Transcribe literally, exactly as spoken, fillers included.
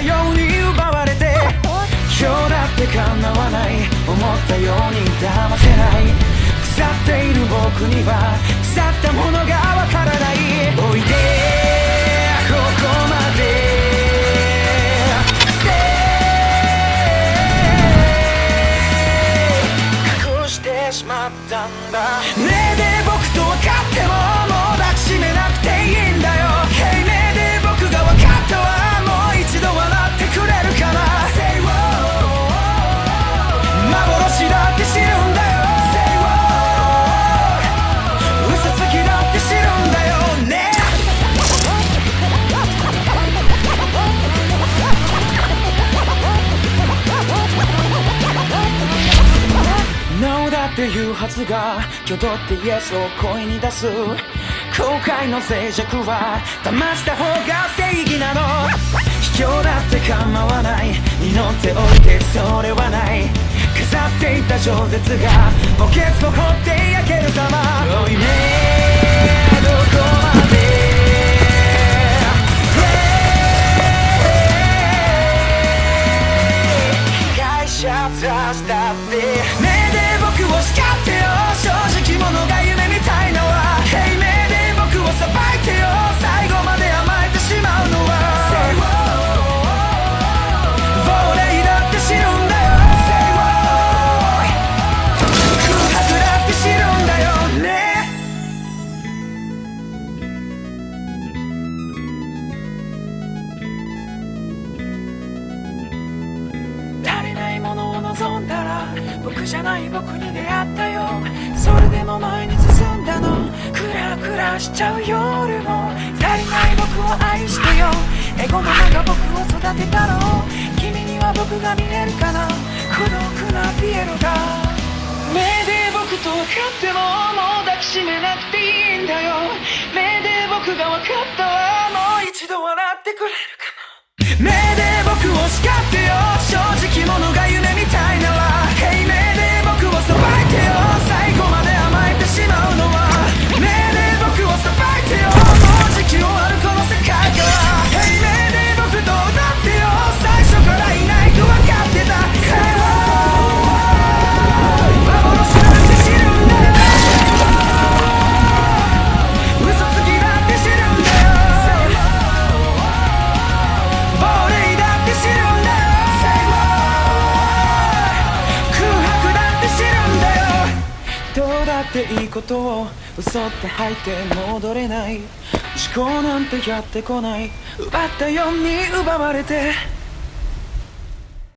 ように奪われて、今日だって叶わない、思ったように騙せない。腐っている僕には腐ったものがわからない。おいでここまでしまったんだ。目で僕と分かってももう抱きしめなくていいんだよ。Hey 目で僕が分かったわ、もう一度笑ってくれるかな。 Say wow 幻だって知るんだよ。 Say wow 嘘つきだって知るんだよね。No だっていうはずが挙動ってイエスを声に出す。後悔の静寂は騙した方が正義なの。卑怯だって構わない、祈っておいてそれはない。飾っていた饒舌が墓穴を掘って焼ける様。おいねどこまで被害者たちだって目で僕を叱ってよ。正直者が夢みたいのは Hey 目で僕を裁いてよ。最後まで甘えてしまうのは Say wow 亡霊だって知るんだよ。 Say wow 空白だって知るんだよね。足りないものを望んだら僕じゃない僕に出会ったよ。それでも前に進んだの。クラクラしちゃう夜も足りない僕を愛してよ。エゴママが僕を育てたの。君には僕が見えるかな、孤独なピエロが。目で僕と分かってももう抱きしめなくていいんだよ。目で僕が分かったわ、もう一度笑ってくれるかな。目で僕を叱ってよ。正直者が夢みたいなら Hey 目で僕を裁いてよ。最後まで甘えてしまうのは目で僕を裁いてよ。もうじき終わるこの世界が Hey 目で僕と歌ってよ。最初からいないと分かってた。 Hey 幻なんて知るんだよ。嘘つきだって知るんだよ。亡霊だって知るんだよ。空白だって知るんだよ。どうだっていいことを嘘って吐いて戻れない。思考なんてやってこない、奪ったように奪われて